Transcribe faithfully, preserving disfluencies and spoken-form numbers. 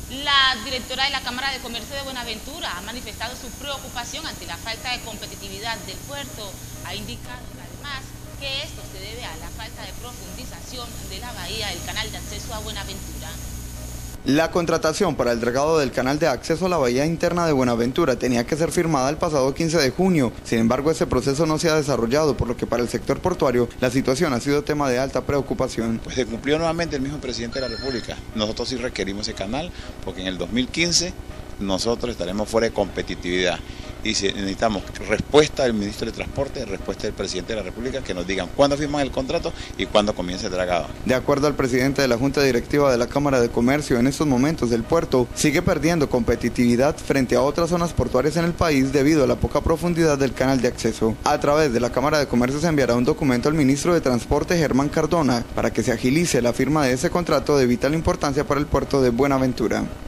La directora de la Cámara de Comercio de Buenaventura ha manifestado su preocupación ante la falta de competitividad del puerto. Ha indicado además que esto se debe a la falta de profundización de la bahía del canal de acceso a Buenaventura. La contratación para el dragado del canal de acceso a la bahía interna de Buenaventura tenía que ser firmada el pasado quince de junio. Sin embargo, ese proceso no se ha desarrollado, por lo que para el sector portuario la situación ha sido tema de alta preocupación. Pues se cumplió nuevamente el mismo presidente de la República. Nosotros sí requerimos ese canal porque en el dos mil quince nosotros estaremos fuera de competitividad. Y si necesitamos respuesta del ministro de Transporte, respuesta del presidente de la República, que nos digan cuándo firman el contrato y cuándo comienza el dragado. De acuerdo al presidente de la Junta Directiva de la Cámara de Comercio, en estos momentos el puerto sigue perdiendo competitividad frente a otras zonas portuarias en el país debido a la poca profundidad del canal de acceso. A través de la Cámara de Comercio se enviará un documento al ministro de Transporte, Germán Cardona, para que se agilice la firma de ese contrato de vital importancia para el puerto de Buenaventura.